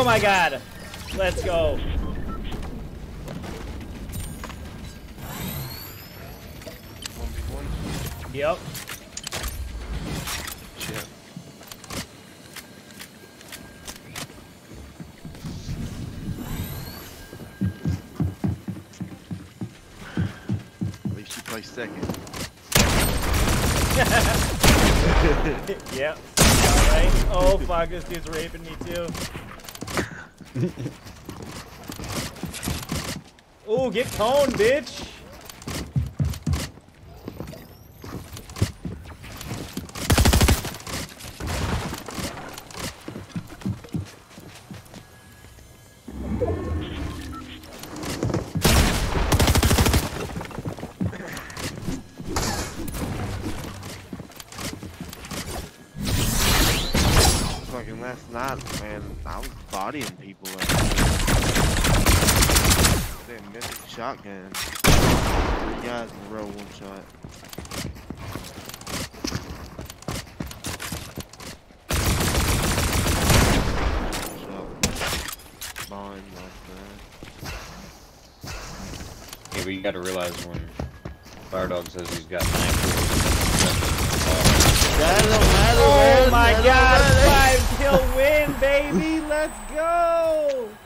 Oh my god. Let's go. Yep. Shit. At least you play second. Yep. Alright. Oh fuck, this dude's raping me too. Ooh, get coned, bitch. Fucking last night, man, I was bodying people. That mythic shotgun. 3 guys in a row, 1 shot. Mine like that. Yeah, but you gotta realize when Firedog says he's got 9 kills. That don't matter, Oh man. my That god, 5 kill win, baby. Let's go.